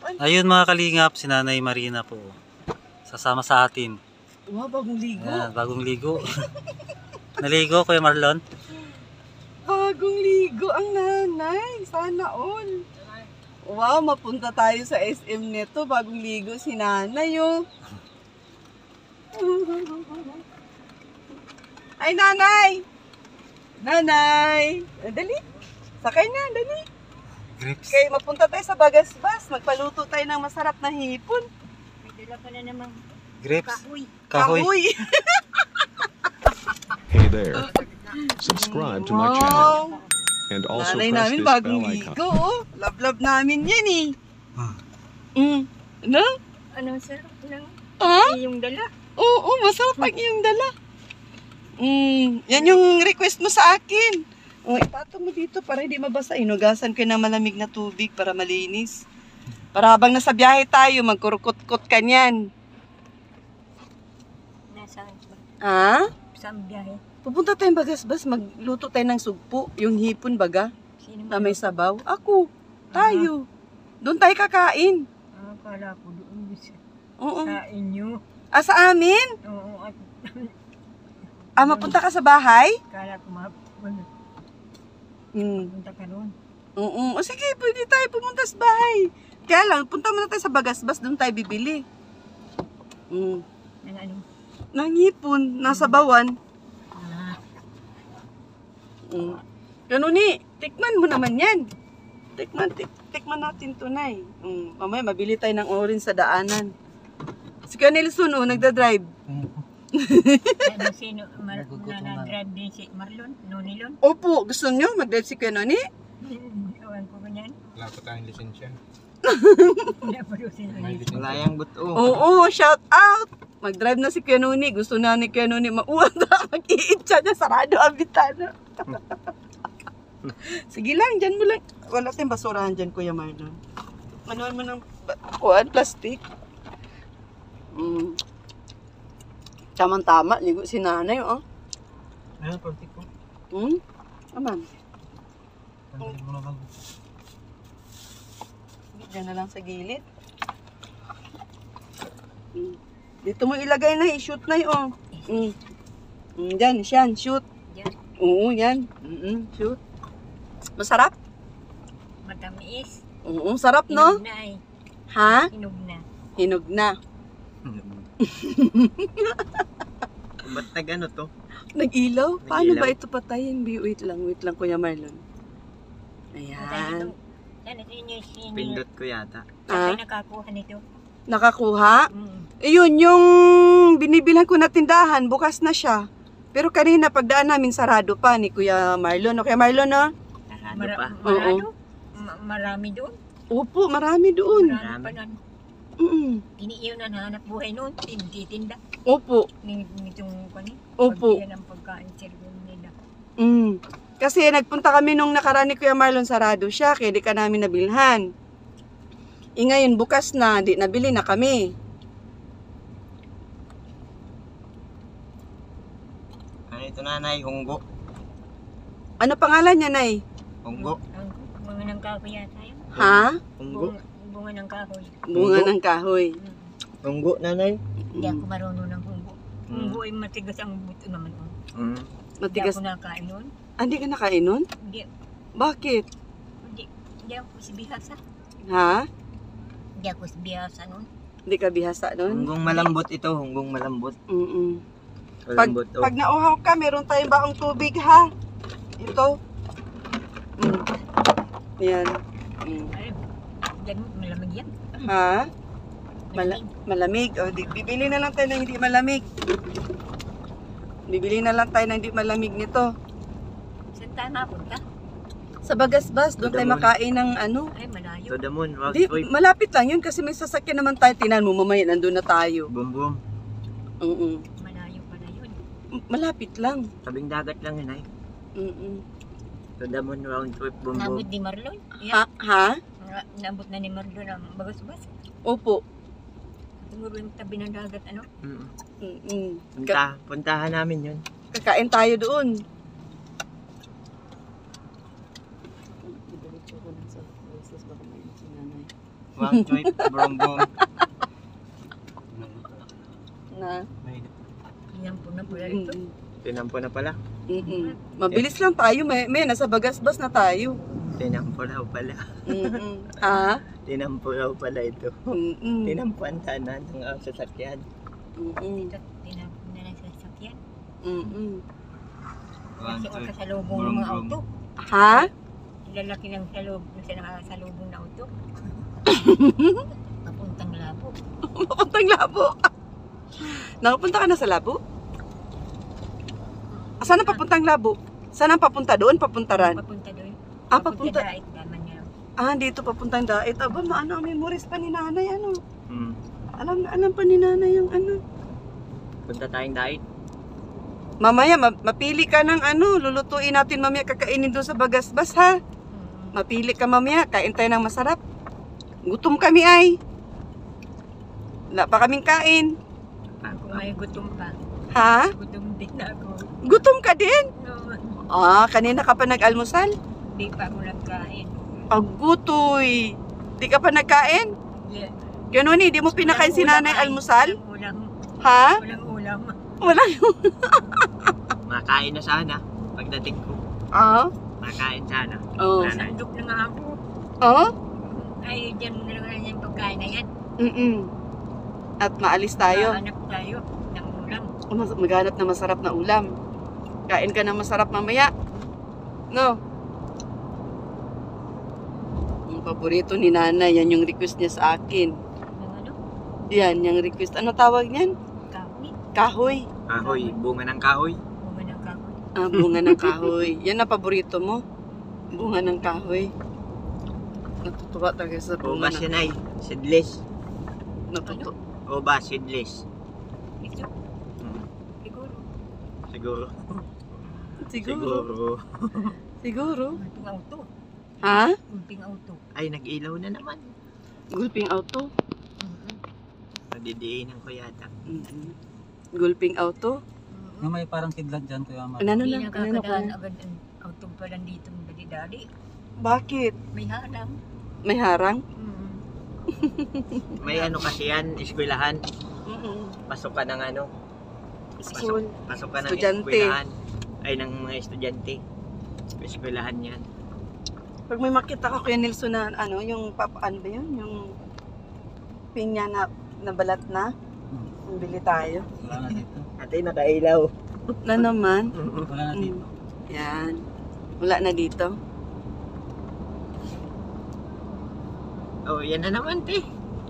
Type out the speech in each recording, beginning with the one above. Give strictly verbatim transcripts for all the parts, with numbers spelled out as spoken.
Ayun mga kalingap, si Nanay Marina po. Sasama sa atin. Wow, bagong ligo. Ayan, bagong ligo. Naligo, Kuya Marlon? Bagong ligo ang nanay. Sana all. Wow, mapunta tayo sa S M nito. Bagong ligo si nanay, oh. Ay, nanay! Nanay! Dali. Sakay na, dali. Grapes. Okay, mapunta tayo sa Bagasbas. Magpaluto tayo ng masarap na hipon. May dala pa na namang Grapes. kahoy. Kahoy. Kahoy. Hey there. Subscribe to my channel. And also Nanay press namin this bagong bell ligo, icon. oh. Love-love namin yan, eh. Ah. Mm. Ano? Anong sarap ng Ah? iyong dala? Oo, masarap ang iyong dala. Mm, yan yung request mo sa akin. O, ipato mo dito para hindi mabasa. Inugasan ko ng malamig na tubig para malinis. Para habang nasa biyahe tayo, magkurukot-kot ka niyan. Nasaan ba? Ha? Saan biyahe? Pupunta tayong Bagasbas, magluto tayo ng sugpo. Yung hipon baga, Sino na may sabaw. Ako, tayo. Doon tayo kakain. Ah, kala ko doon sa, Oo. sa inyo. Ah, sa amin? Oo, at Ah, mapunta ka sa bahay? kala ko mapunta Hmm. ka roon. Oo. O sige, pwede tayo pumunta sa bahay. Kaya lang, punta muna tayo sa Bagasbas, doon tayo bibili. Mm. Nang ano? Nangipon, nasa bawan. Ah, Mm. Ganun ni, tikman mo naman yan. Tikman, tik, tikman natin tunay. Mm. Mamaya, mabili tayo ng orange sa daanan. Si Kuya Nelson, oh, nagda-drive. ano sino? Mar Nagugutom na na. drive din si Marlon? Nonilon? Opo, gusto nyo mag-drive si Kuya Noni? Ewan ko ganyan. Wala pa tayong lisensya. Wala pa doon sila. Wala yung buto. Oo, shout out! Mag-drive na si Kuya Noni. Gusto na ni Kuya Noni mauwan na mag-iit siya na sarado ang bitana. Sige lang, dyan mo lang. Wala tayong basurahan dyan, Kuya Marlon. Ano mo ng ba- kuwan, plastic? Mm. Tamang-tama, ligo si nanay, oh. Ayun, konti ko. Hmm? Aman, Tanggalin mo na lang. dyan na lang sa gilid. Mm. Dito mo ilagay na, i-shoot na yun, oh. Mm. Mm, dyan, siyan, shoot. Diyan, Oo, yan. Mm-mm, shoot. Masarap? matamis. Oo, sarap, no? Hinog na eh. Ha? Hinog na. Hinog na. Ba't nag-ano to? Nag-ilaw? Paano Nag-ilaw. ba ito patayin? Bi- Wait lang, wait lang, Kuya Marlon. Ayan. Yan, ito yung sinyo. Pindot ko yata. Ah, Saan tayo nakakuha nito? nakakuha? Mm. Ayun, yung binibilhan ko na tindahan, bukas na siya. Pero kanina, pagdaan namin, sarado pa ni Kuya Marlon. O, Kuya Marlon, no? Sarado Mara- pa. Marado? Ma- marami doon. Opo, marami doon. Marami pa nun. Mm. Iniiyon na nahanap buhay noon. Tinda. Opo, Nitong kani. opo. Pag yan ang pagkain serving nila. Mm. Kasi nagpunta kami nung nakaraan ni Kuya Marlon, sarado siya, kaya di ka namin nabilhan. E ngayon, bukas na, di nabili na kami. Ano ito nanay? Hunggo. Ano pangalan niya, Nay? Hunggo. Ang bunga ng kahoy yata yun. Ha? Hunggo. Bunga, bunga ng kahoy. Bunga ng kahoy. Mm. Hunggo nanay. Hindi ako marunong ng hunggo. Mm. Hunggo ay matigas ang buto naman. Oh. Mm. Hindi Matigas. ako nakain noon. Ah, hindi ka nakain nun? Hindi, Bakit? hindi, hindi ako si bihasa. Ha? Hindi ako si bihasa noon. Hindi ka bihasa nun? Hunggong malambot ito. Hunggong malambot. Mm-mm. Pag, Malambot to. pag nauhaw ka, meron tayong baong tubig, ha? Ito. Mm. Yan. Mm. Ay, yan, malamig yan. Ha? Mala- Malamig. malamig. O, di, bibili na lang tayo ng hindi malamig. Bibili na lang tayo ng hindi malamig nito. Saan tayo mapunta? Sa Bagasbas, doon tayo Damon. makain ng ano. Ay, malayo. To the moon. Rock Di, trip. malapit lang yun kasi may sasakyan naman tayo. Tinan mo, mamaya nandun na tayo. Boom boom. Mm-mm. Malayo pala yun. M- Malapit lang. Tabing dagat lang yun ay. Mm-mm. To the moon round trip. Boom boom. Nabot ni Marlon. Ha? Yeah. Ha? Na- Nabot na ni Marlon ang bagas-bas. Opo. Siguro yung tabi ng dagat, ano? Mm. Mm-mm. Punta, puntahan namin yun. Kakain tayo doon. Round trip, bumbum. Na. Yan po na pala ito. Mm-mm. Tinampo na pala. Mm-mm. Mabilis lang tayo, may, may nasa Bagasbas na tayo. Tinampo raw pala. Mm-mm. Ha? Tinampo raw pala ito. Mm-mm. Tinampo ang tanan ng uh, sasakyan. Mm-mm. Ito, tinapon na lang sa sasakyan. Mm-mm. Kasi o kasalubong ng mga auto. Ha? Lalaki ng salub, sa nakasalubong na auto. Papuntang labo. Papuntang Labo. Nakapunta ka na sa Labo? Ah, saan ang papuntang Labo? Saan ang papunta doon? Papuntaran? Papunta doon. Ah, papunta. Dait, daman niya. Ah, dito papuntang Dait. Aba, maano ang memories pa ni nanay, ano? Hmm. Alam na, alam pa ni nanay yung ano. Punta tayong diet. Mamaya, ma- mapili ka ng ano, lulutuin natin mamaya, kakainin doon sa Bagasbas, ha? Hmm. Mapili ka mamaya, kain tayo ng masarap. Gutom kami ay. Wala pa kaming kain. Ako may gutom pa. Ha? Gutom din ako. Gutom ka din? No, Ah, kanina ka pa nag-almusal? di pa ako nagkain. Agutoy. Di ka pa nagkain? Yeah. Ganun eh, di mo pinakain si nanay almusal? Walang ulam. Ha? Walang ulam. Wala. Makain na sana. Pagdating ko. Ah? Makain sana. Oh. Nanay. Sandok na nga ako. Oh? Ay, dyan mo na lang yung pagkain na yan. Mm-mm. At maalis tayo. Hanap tayo ng ulam. Mas- Maghanap na masarap na ulam. Kain ka ng masarap mamaya. No? Yung paborito ni nanay, yan yung request niya sa akin. Ng ano? Yan, yung request. Ano tawag niyan? Kahoy. Kahoy. Kahoy. Bunga ng kahoy. Bunga ng kahoy. Ah, bunga ng kahoy. Yan ang paborito mo. Bunga ng kahoy. Natutuwa talaga sa bunga Ubas ng... yan ay. Seedless. Natutu... Ubas, seedless. Ito, Hmm. siguro. Siguro. Siguro. Siguro. Gulping auto. Ha? Gulping auto. Ay, nag-ilaw na naman. Gulping auto. Mm-hmm. Nadidiinan ko yata. Mm-mm. Gulping auto. Na may parang kidlat dyan, Kuya Mar. Ano na Hindi lang? Ano na nakakadaan kuya? agad ang auto pa lang dito ng dali-dali. Bakit? May halang. May harang? Mm. May ano kasi yan, eskwelahan. Mm-mm. Pasok ka ng ano. School. Pasok ka ng Estudyante. eskwelahan. Ay, ng mga estudyante. Eskwelahan yan. Pag may makita ko kay Nelson na ano, yung pap, ano ba yun? Yung pinya na nabalat na. Bili tayo. Wala na dito. Ate, nakailaw. Na naman. Wala na dito. Mm. Yan. Wala na dito. Oh, yan na naman, te.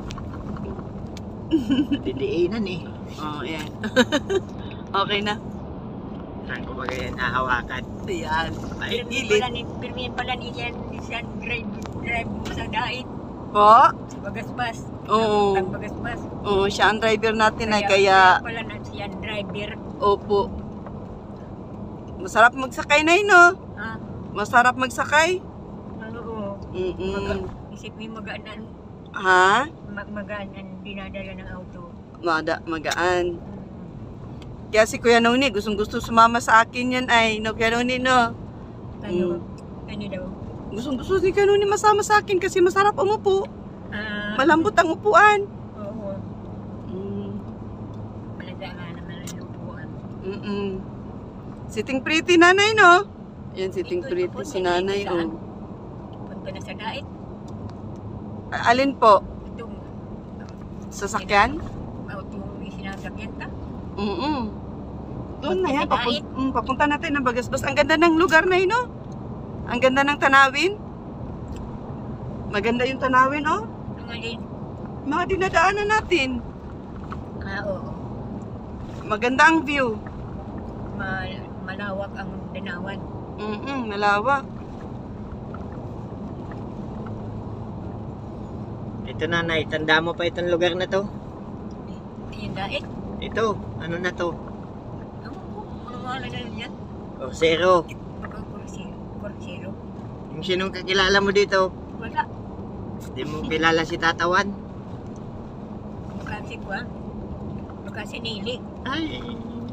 Didiinan eh. Oh, yan. Okay na. Saan ko ba yan nahawakan? Yan. Ay, Pirmi gilid. pala ni, pirmi pala ni yan, isang drive, drive mo sa dait. Po? Sa Bagasbas. Oo. Ang Bagasbas. Oo, siya ang driver natin ay kaya, pala na siya driver. opo. Masarap magsakay na yun, no? Ah, Masarap magsakay. oo. Mm-mm. Maga, isip mo yung magaan, Ha? mag magaan ang dinadala ng auto. Mada, magaan. Mm. Kaya si Kuya Noni, gustong gusto sumama sa akin yan ay, no, Kuya Noni, no? Ano, ano daw? Gustong gusto ni Kuya Noni masama sa akin kasi masarap umupo. Ah, Malambot ang upuan. oo. Mm. Malaga nga naman ang lupuan. Mm-mm. Sitting pretty nanay, no? Yan, sitting Ito, pretty ito, si ito, nanay, saan? oh. Punta na sa dait. A- Alin po? Itong Sasakyan? auto yung sinasakyan ka. Mm-mm. Doon na Punta yan, sa papun- dait. mm, papunta natin ng Bagasbas. Ang ganda ng lugar na yun, no? Ang ganda ng tanawin. Maganda yung tanawin, oh. Ang alin. Mga dinadaanan natin. Ah, oo. Maganda ang view. Mal malawak ang danawan. Mm-mm, malawak. Ito na, Nay. Tanda mo pa itong lugar na to? Yung dait. Ito, ano na to? Ano po? Ano nga na yan? Oh, zero. Magkakursiro. Kursiro. Yung sinong kakilala mo dito? Wala. Hindi mo kilala si Tatawan? Makasi ko ah. Makasi nili. Ay.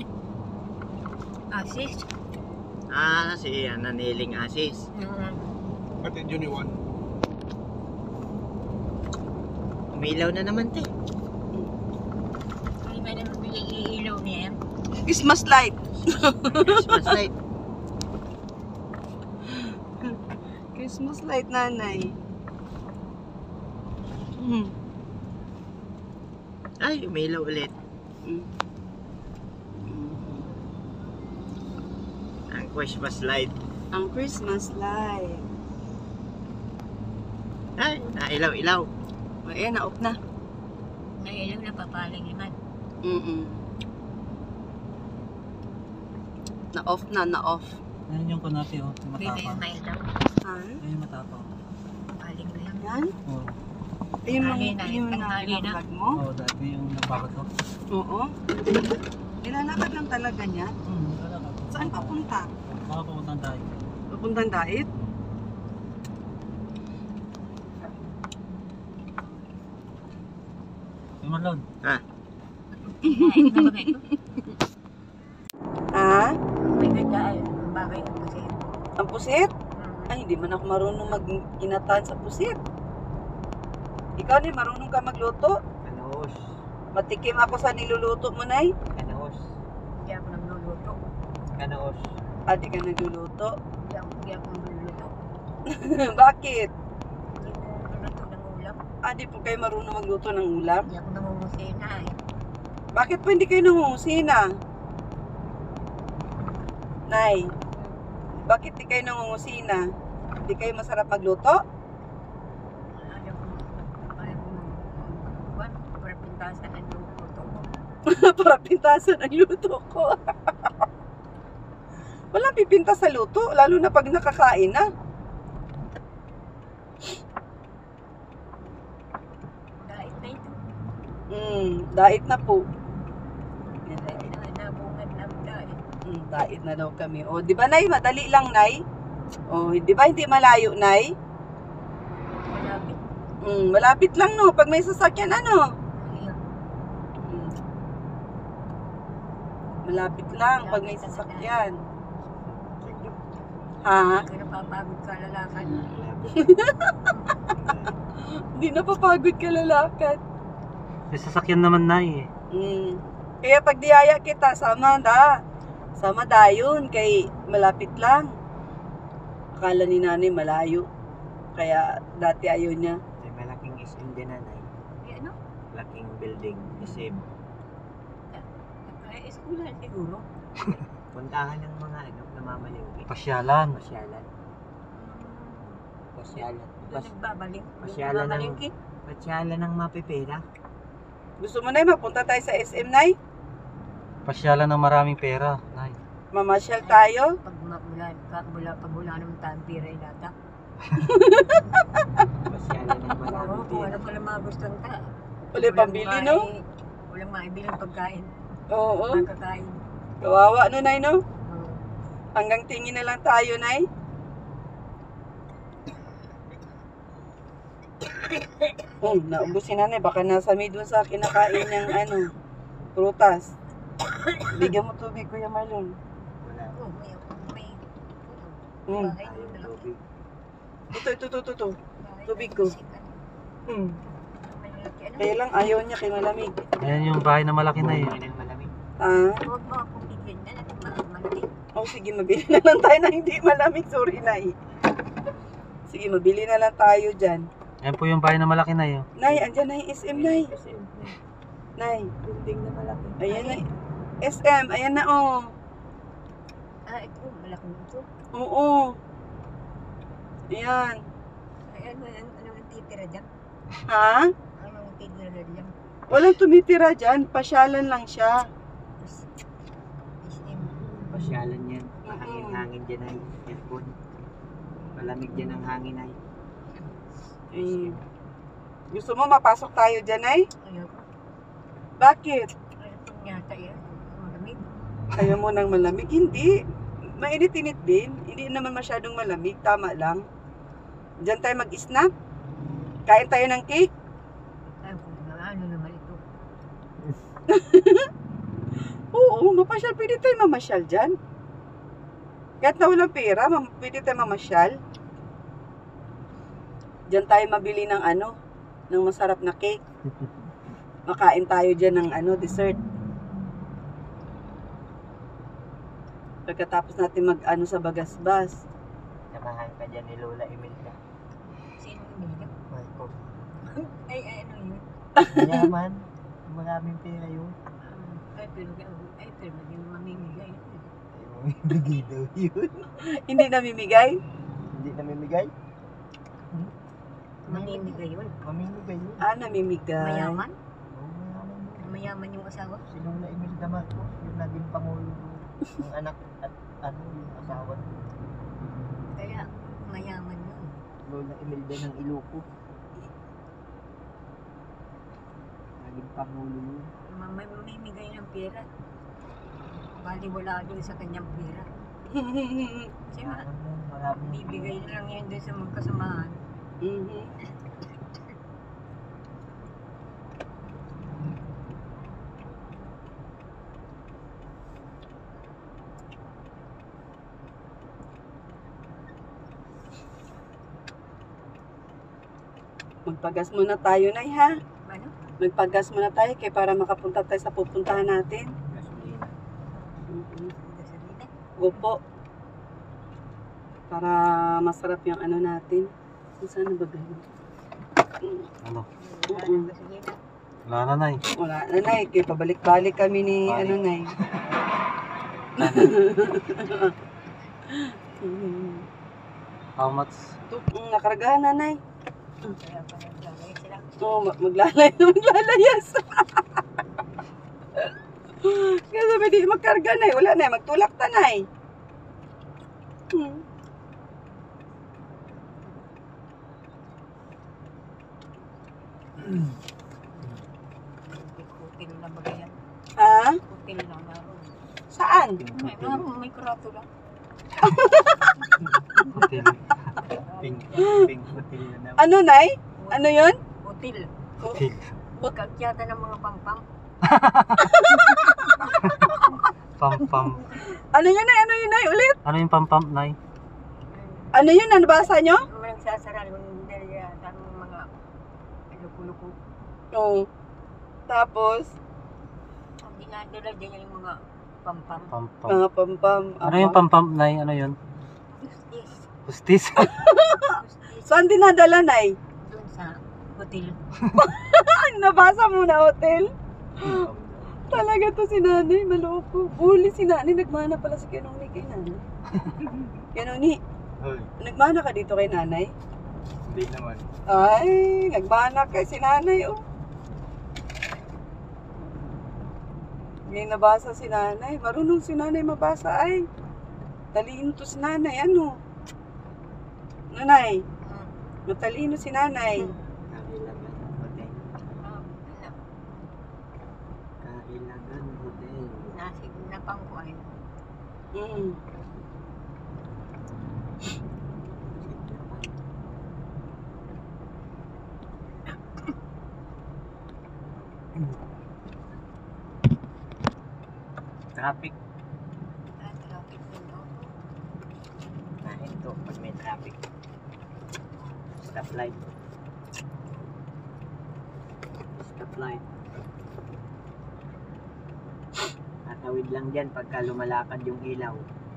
Asis. Ah, si Ananiling Asis. Mm. Pati Juni one. Umilaw na naman, te. Ay, may naman ilaw niya. Christmas light. Christmas light. Christmas light, nanay. Hmm. Ay, umilaw ulit. Hmm. Ang Christmas light. Ang Christmas light. Ay, nailaw-ilaw. O, ayan, na-off na. Nailaw na papaling naman. Mm-mm. Na-off na, na-off. Ayan yung kunati oh, yung Hindi na matapang. yung mailaw. Ha? Ayan yung matapang. Paling na yan. Yan? Oo. Ayun Hali yung, na, yung yung hali na. vlog mo? Oo, dati yung nagbabat ko. Oo. Nilalakad lang talaga niya. Hmm, wala ka. Saan papunta? Baka pumuntan tayo. Papuntang dait? Yung Marlon. Nait na ba kayo? Ha? May gagay. Bagay ko kasi. Ang pusit? Hmm. Ay, hindi man ako marunong mag-inataan sa pusit. Ikaw ni, marunong ka magluto? Kanos. Matikim ako sa niluluto mo, Nay. Kanos. Hindi ako nagluluto. Kanos. Ah, di ka nagluluto. Hindi ako, hindi ako nagluluto. Bakit? Hindi ko nagluluto ng ulam. Ah, di po kayo marunong magluto ng ulam? Hindi ako namumusina eh. Bakit po hindi kayo nangungusina? Nay, bakit di kayo nangungusina? Di kayo masarap magluto? Alam ko, alam ko, kuwan, para pintasan ang luto ko. Para pintasan ang luto ko. Walang pipinta sa luto, lalo na pag nakakain na. Dahil na ito. Hmm, dait na po. Yan, Dahil dait. na nabungan ng dahil. Hmm, dait na daw kami. O, di ba, Nay? Madali lang, Nay. O, di ba hindi malayo, Nay? Malapit. Hmm, malapit lang, no? Pag may sasakyan, ano? Ayun. Hmm. Malapit lang pag may sasakyan. Ha? Kaya napapagod ka lalakad. Hindi napapagod ka lalakad. May sasakyan naman na eh. Hmm. Kaya pag diyaya kita, sama da. Sama dayon, kay malapit lang. Akala ni nanay malayo. Kaya dati ayaw niya. May malaking S M din, nanay. Eh, ano? Malaking building. S M. Kaya eskulan siguro. Puntahan ng mga ano, namamalingki. Pasyalan. Pasyalan. Pasyalan. Doon Pas nagbabalik. Pasyalan ng- Namalingki. pasyalan ng mapipera. Gusto mo, Nay, mapunta tayo sa S M, Nay? Pasyalan ng maraming pera. Nay. Mamasyal tayo? Pag mula, pag mula, pag mula naman tayo, pira yung data. Pasyalan ng Oo, maraming kung pera. ano pala mga gustong ka. Uli, pambili, no? Walang maibilang pagkain. Oo. Makakain. Kawawa, no, Nay, no? Oo. Hanggang tingin na lang tayo, Nay. Oh, naubos si nanay. Baka nasa may dun sa kinakain niyang ano, prutas. Bigyan mo tubig, Kuya Marlon. Wala. Oo, may, may, Hmm. bahay Ayaw doon. tubig. Ito, ito, ito, ito, ito. Bahay Tubig na ko. sikat. Hmm. May lalaki, ano? Kaya lang ayaw niya kay malamig. Ayan yung bahay na malaki na eh. Yan ang malamig. Ah, Huwag mo akong bigyan na natin mga malaki. oh sige, mabili na lang tayo na hindi malamig. Sorry, Nay. Sige, mabili na lang tayo dyan. Ayan po yung bahay na malaki na yun. Nay, andyan na yung S M, Nay. S M. Nay, Building na malaki. ayan na. S M, ayan na, oh. Ah, ito, malaki ito. Oo. Ayan. Ay, ano, ano, ano ang titira dyan? Ha? Ano ang titira dyan? Walang tumitira dyan. Pasyalan lang siya. S M. Pasyalan yan. Mahangin-hangin dyan ay. Aircon. Malamig dyan ang hangin ay. Eh, gusto mo mapasok tayo dyan, Nay? Ayoko. Bakit? Ayoko yata yan. Malamig. Ayaw mo nang malamig? Hindi. Mainit-init din. Hindi naman masyadong malamig. Tama lang. Diyan tayo mag-snap. Kain tayo ng cake. Ay, kung ano naman ito. Oo, mapasyal. Pwede tayo mamasyal dyan. Kahit na walang pera, mam- pwede tayo mamasyal. Diyan tayo mabili ng ano, ng masarap na cake. Makain tayo dyan ng ano, dessert. Pagkatapos natin mag-ano sa Bagasbas. Samahan ka dyan ni Lola Imelda. Sino yung nila? Marco. Ay, ay, ano yun? Mayaman. Maraming pera yun. Ay, pero, ay, pero, hindi mo mamimigay. Ay, mamimigay daw yun. Hindi namimigay? Hindi namimigay? Mamimigay yun. Mamimigay yun. Ah, namimigay. Mayaman? Oo, mayaman yun. Mayaman yung asawa. Si Lola Imelda Marcos, yung naging pangulo ng anak at ano yung asawa niya. Kaya, mayaman yun. Lola Imelda ng Iloco. Naging pangulo yun. Ma- May mamimigay ng pera. Bali wala doon sa kanyang pera. Kasi ma, Mayaman yun, maraming bibigay na lang yan doon sa magkasamahan. Mhm. Magpagas muna tayo, Nay, ha? Ano? Magpagas muna tayo kay para makapunta tayo sa pupuntahan natin. gasolina. Mhm. Gasolina. Opo. Para masarap yung ano natin. Kung saan ba ganun? Mm. Ano? Wala Mm. ng gasolina. Wala na, Nay. Wala na, Nay. Kaya pabalik-balik kami ni, Balik. ano, Nay. Mhm. How much? Ito, mm, nakaragahan na, Nay. Kaya pa naglalay sila. Oo, ma- maglalay na maglalayas. Kaya sabi, di magkarga, Nay. Wala, Nay. Magtulak ta, Nay. Hmm. Hotel na ba yan? Ha? Hotel na naroon. Saan? May, naroon, may kurato lang. Hotel. Pink, pink hotel na naman. Ano, Nay? Ano yun? Hotel. Hotel. Pagkakyata ng mga pampam. Pam-pam. Ano yun, Nay? Ano yun, Nay? Ulit? Ano yung pam-pam, Nay? Ano yun? Ano basa nyo? May nagsasara ng dahil ng mga luko-luko. Oo. Tapos, Ang dinadala dyan yung mga pampam. Pam-pam. mga pampam. Ano yung pam-pam, Nay? Ano yun? Yes. Hustis? Saan dinadala, Nay? Doon sa hotel. Ay, nabasa mo na, hotel? Talaga to si nanay, maloko. Bully si nanay, nagmana pala si Kenoni kay nanay. Kenoni, Hoy, nagmana ka dito kay nanay? hindi naman. Ay, nagmana kay si nanay, oh. May nabasa si nanay. Marunong si nanay mabasa, ay. Talino to si nanay, ano? Nanay, Hmm. matalino si nanay. Kahilagan hotel. Ah, ano, Kahilagan hotel. nasig na pang kuhay. Mm. Traffic. Ah, traffic din daw. Kain to pag may traffic. Stoplight. Stoplight. Tatawid lang dyan pagka lumalakad yung ilaw.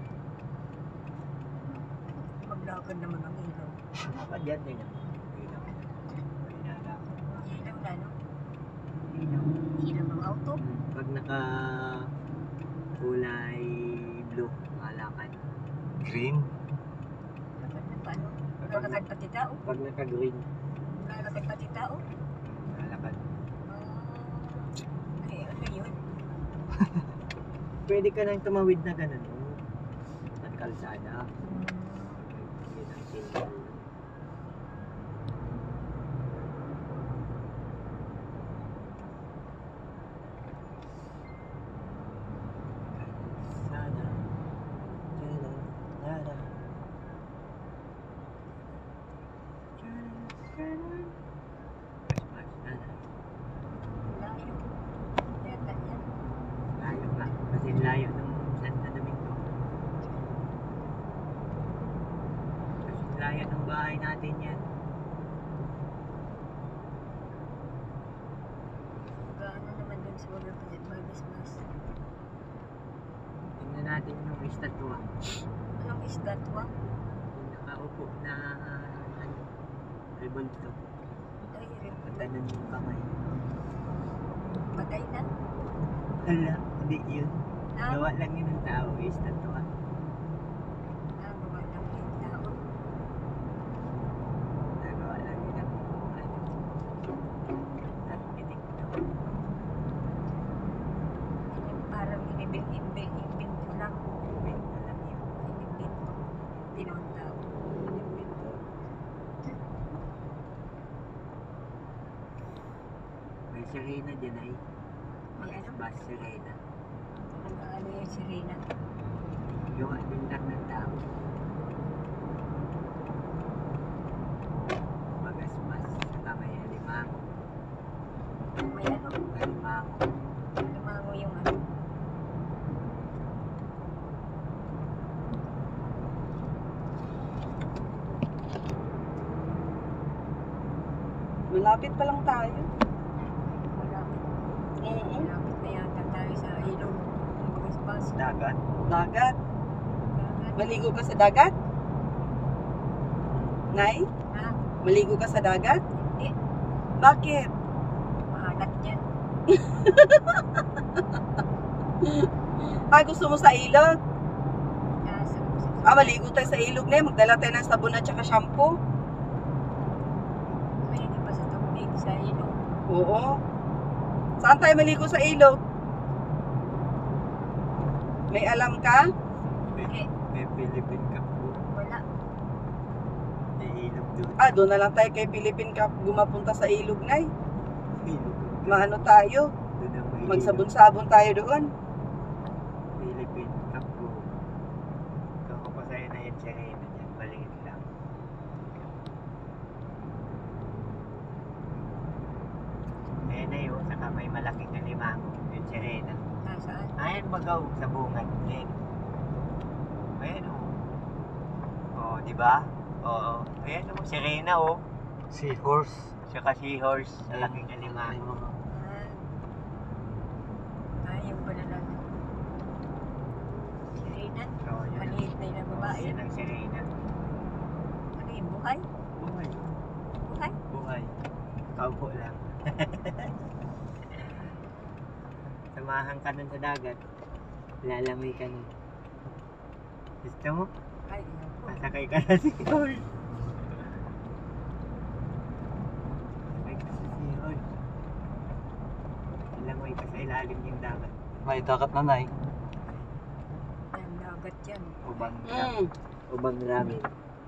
Maglakad naman ang ilaw. Lakad dyan din ang ilaw. Pinalakad. Ilaw na, no? Ilaw. Ilaw ng auto. Pag naka kulay blue, malakad. Green? Lakad na paano? Lalakad pati tao. Pag naka green, Lalakad pati tao. malakad. Ah, ay, ano yun? Pwede ka nang tumawid na ganun. Oh. At kalsada. Yun ang signal. Kalsada. Kalsada. Layo. Yata yan. Layo nga. Kasi layo ng Santa Domingo. Kasi layo ng bahay natin yan. Mas wala pa yan, magas-mas. Tingnan natin yung estatwa. Anong estatwa? Yung nakaupo na ano, rebulto. Ay, rin. Patanan yung kamay. Patay na. Hala, hindi yun. Ah, Gawa lang yun ng tao, estatwa. ah, gawa lang yung tao. Nagawa lang yun ng ano, arkitekto. Ini- Parang inibin-ibin-ibin ko lang. Invento lang yun. Inibin ko. Tinawang tao. Invento. May sirena dyan ay. May ano? Bas sirena. Ano, ano yung sirena? Gawa din lang ng tao. Magasmas sa kamay alimango. May ano? Alimango. Lumango yung ano? Malapit pa lang tayo. Malapit. Oo. Malapit na yata tayo sa ilog. Magaspas. Dagat. Dagat. Dagat. Maligo ka sa dagat? Nay? Ha? Maligo ka sa dagat? Hindi. Bakit? Maalat yan. Ah, gusto mo sa ilog? Nasa. Ah, maligo tayo sa ilog na magdala tayo ng sabon at saka shampoo. May hindi pa sa tubig sa ilog. Oo. Saan tayo maligo sa ilog? May alam ka? Hindi. May Philippine Cup po. Wala. May ilog doon. Ah, doon na lang tayo kay Philippine Cup gumapunta sa ilog, Nay. Ilog. Maano tayo? Doon ang may ilog. Magsabon-sabon tayo doon. Philippine Cup po. Kung ako pa sa'yo na yung sirena dyan, maliit lang. Ayan na yun, saka may malaking alimango, yung sirena. Nasaan? Ayan bagaw sa bungad. Ayan. Ayan o. Oo, di ba? Oo. Ayan o, sirena o. Seahorse. Saka seahorse, malaking alimango. Ah. Ah, yung pala lang. Sirena? So, yun ang, Maliit na yung babae. yun ang sirena. Ano yung buhay? Buhay. Buhay? Buhay. Kaupo lang. Samahan ka dun sa dagat. Lalamay ka nun. Gusto mo? Ay, ako. Sasakay ka sa seahorse. Sasakay ka sa seahorse. Lalamay ka sa ilalim yung dagat. May dagat na, Nay. Ang dagat yan. Ubang Mm. Ubang ramin.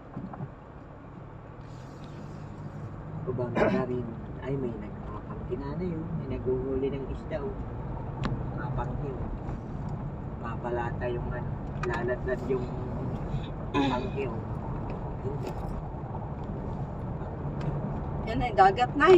Ubang ramin. Ay, may nagpapangkin na na yun. May naghuhuli ng isda o. Mapangkin. Papalata yung ano. Lalatad yung pangkin. Yan na yung dagat, Nay.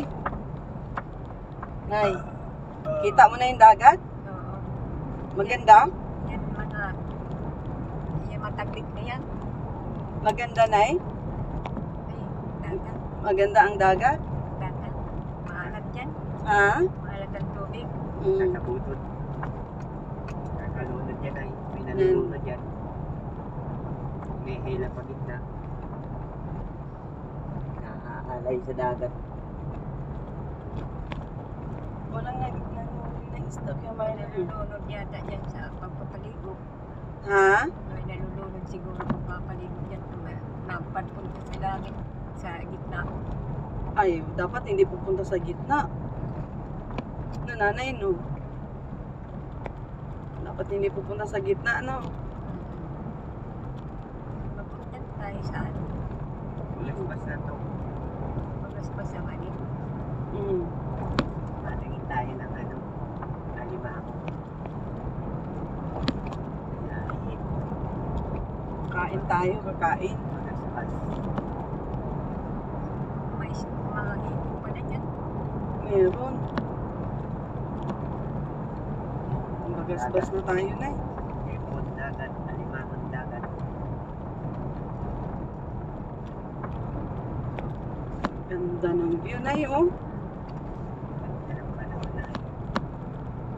Nay, kita mo na yung dagat? Oo. Maganda? Yan mga, yung mataglit na yan. Maganda, Nay? Ay, dagat. Maganda ang dagat? Dagat. Maalat yan. Ha? Maalat ang tubig. Mm. Kakabutot. Kakalunod yan ay. May nalulunod yan. May hila pa gitna. Nakaalay sa dagat. Walang nag nanguhuli ng isda kaya may May nalulunod yata dyan sa pagpapaligo. Ha? May nalulunod siguro pagpapaligo dyan. Nampan punta sa langit sa gitna. Ay, dapat hindi pupunta sa gitna. Nananay, no? Dapat hindi pupunta sa gitna, no? Mapunta tayo sa ano. Ulas-pas na to. Magaspas ang ano. Mm. Manangin tayo ng ano. Alimango. Lahin. Kain tayo, kakain. Ulas-pas. May mga hipon pa na dyan. Meron. Magasbas na tayo, Nay. Ipon dagat. Alimangon dagat. Ganda ng view, Nay, oh. Ganda ng panahon na.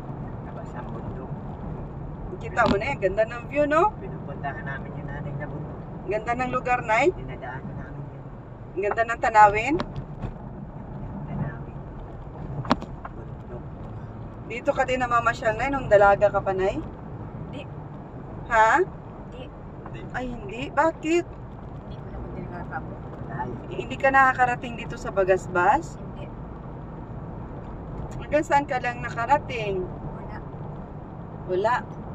Kita mo na yan. Ganda ng view, no? Pinupuntahan namin yung nanay na bundok. Ganda ng lugar, Nay. Dinadaanan namin yun. Ang ganda ng tanawin. Tanawin. Bundok. Dito ka din namamasyal, Nay, nung dalaga ka pa, Nay? Hindi. Ha? Hindi. Ay, hindi. Bakit? Hindi ko naman din nakakabot. Layo. Eh, Hindi ka nakakarating dito sa Bagasbas? Hindi. Hanggang saan ka lang nakarating? Wala. Wala.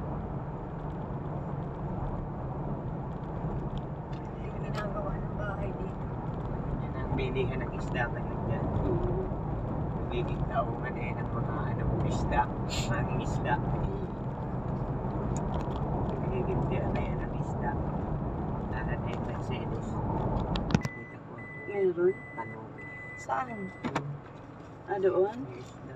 Yung ginagawa ng bahay dito. Yan ang bilihan ng isda ngayon dyan. Magiging taungan eh ng mga ano, isda. Mga isda. Magiging tiyan na yan ng isda. Lahat ay Mercedes. Kita ko. Meron? Tanong. Saan? Ah, doon? Yung isda.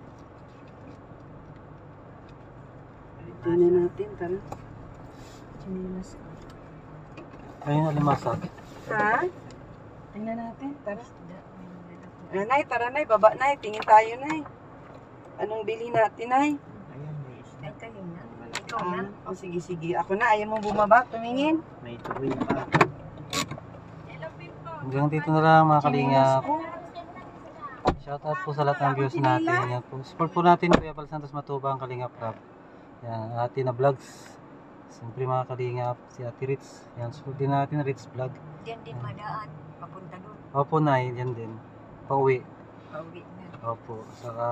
Tingnan natin, tara. Chinilas ko. Ayun, alimasag. Ha? Tingnan natin, tara. Isda. May nilala ko. Ah, Nay, tara, Nay. Baba, Nay. Tingin tayo, Nay. Anong bili natin, Nay? Ayan, may isda. Ay, kayo na. Ikaw na. Ah, oh, sige, sige. Ako na. Ayaw mo bumaba. Tumingin. May tuloy pa. Hanggang dito na lang mga kalingap. Shoutout po sa lahat ng viewers natin. Yan po. Support po natin Kuya Bal Santos Matubang, Kalingap Rap. Yan, Ate na Vlogs. Siyempre mga kalingap, si Ate Ritz. Yan, support din natin Ritz Vlog. Diyan din madaan. Papunta doon. Opo na, yan din. Pauwi. Pauwi na. Opo. Saka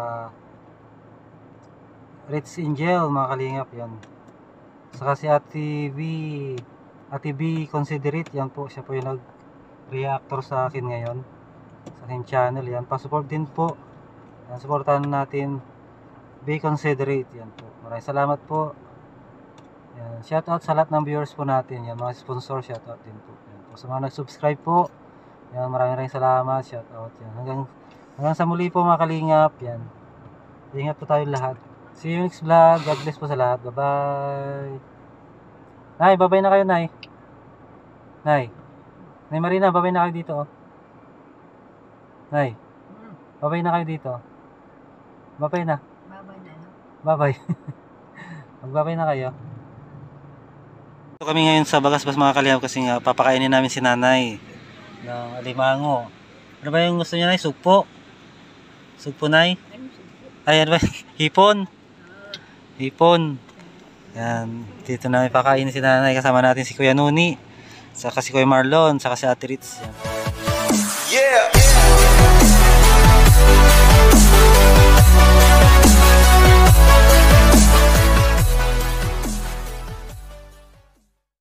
Ritz Angel, mga kalingap. Yan. Saka si Ate B. Ate B Considerate. Yan po, siya po yung nag-reactor sa akin ngayon. Sa aking channel. Yan. Pa-support din po. Yan, supportahan natin Be Considerate. Yan po. Maraming salamat po. Yan. Shoutout sa lahat ng viewers po natin. Yan. Mga sponsor, shoutout din po. Yan po. Sa mga nag-subscribe po. Yan. Maraming maraming salamat. Shoutout. Yan. Hanggang, hanggang sa muli po mga kalingap. Yan. Ingat po tayo lahat. See you next vlog. God bless po sa lahat. Bye-bye. Nay, bye-bye na kayo, Nay. Nay. Nay Marina, bye-bye na kayo dito, oh. Nay. Hmm. Bye-bye na kayo dito. Bye-bye na. Babay na. No? Bye-bye. Magbabay na kayo. Ito kami ngayon sa Bagasbas mga kalihap kasi nga papakainin namin si nanay ng alimango. Ano ba yung gusto niya, Nay? Sugpo? Sugpo, Nay? Ay, ano ba? Hipon? Hipon. Yan. Dito namin pakainin si nanay. Kasama natin si Kuya Nuni. Saka si Kuya Marlon. Saka si Ate Ritz. Yan.